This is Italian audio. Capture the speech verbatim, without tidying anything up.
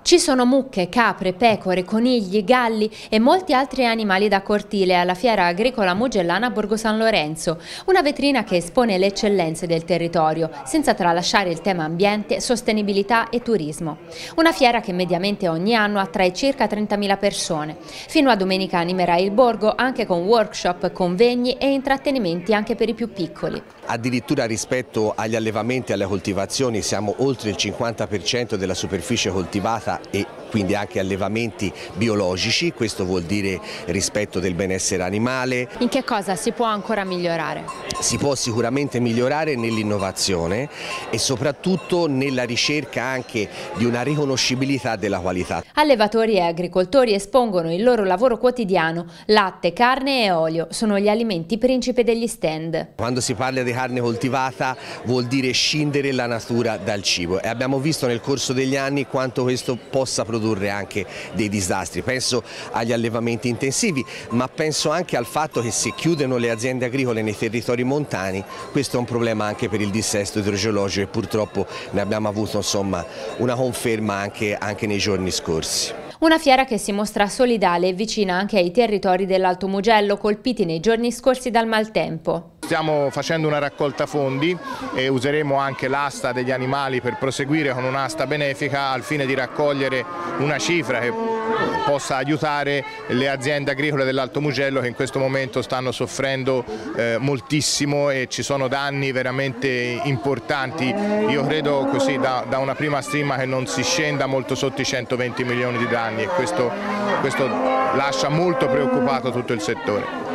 Ci sono mucche, capre, pecore, conigli, galli e molti altri animali da cortile alla Fiera Agricola Mugellana a Borgo San Lorenzo, una vetrina che espone le eccellenze del territorio, senza tralasciare il tema ambiente, sostenibilità e turismo. Una fiera che mediamente ogni anno attrae circa trentamila persone. Fino a domenica animerà il borgo anche con workshop, convegni e intrattenimenti anche per i più piccoli. Addirittura rispetto agli allevamenti e alle coltivazioni siamo oltre il cinquanta per cento della superficie coltivata e quindi anche allevamenti biologici, questo vuol dire rispetto del benessere animale. In che cosa si può ancora migliorare? Si può sicuramente migliorare nell'innovazione e soprattutto nella ricerca anche di una riconoscibilità della qualità. Allevatori e agricoltori espongono il loro lavoro quotidiano, latte, carne e olio sono gli alimenti principe degli stand. Quando si parla di carne coltivata vuol dire scindere la natura dal cibo e abbiamo visto nel corso degli anni quanto questo possa produrre anche dei disastri. Penso agli allevamenti intensivi, ma penso anche al fatto che se chiudono le aziende agricole nei territori montani, questo è un problema anche per il dissesto idrogeologico e purtroppo ne abbiamo avuto insomma una conferma anche, anche nei giorni scorsi. Una fiera che si mostra solidale e vicina anche ai territori dell'Alto Mugello colpiti nei giorni scorsi dal maltempo. Stiamo facendo una raccolta fondi e useremo anche l'asta degli animali per proseguire con un'asta benefica al fine di raccogliere una cifra che possa aiutare le aziende agricole dell'Alto Mugello che in questo momento stanno soffrendo eh, moltissimo e ci sono danni veramente importanti. Io credo così da, da una prima stima che non si scenda molto sotto i centoventi milioni di danni e questo, questo lascia molto preoccupato tutto il settore.